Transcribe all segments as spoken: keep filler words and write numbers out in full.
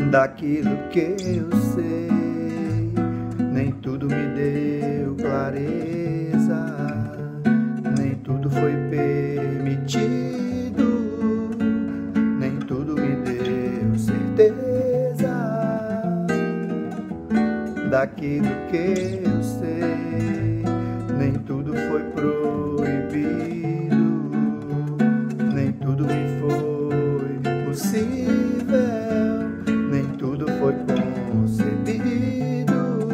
daquilo que eu sei. Nem tudo me deu clareza, nem tudo foi permitido, nem tudo me deu certeza daquilo que eu sei. Nem tudo foi proibido, nem tudo me foi possível, nem tudo foi concebido.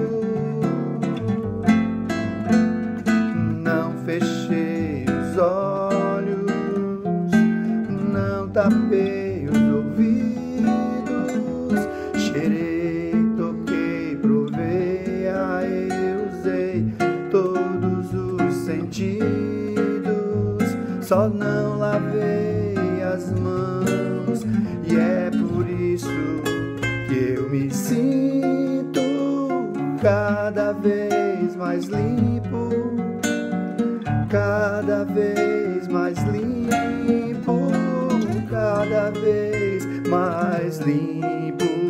Não fechei os olhos, não tapei os ouvidos, cheirei, toquei, provei, aí usei todos os sentidos. Só não lavei as mãos, e é por isso que eu me sinto cada vez mais limpo, cada vez mais limpo, cada vez mais limpo.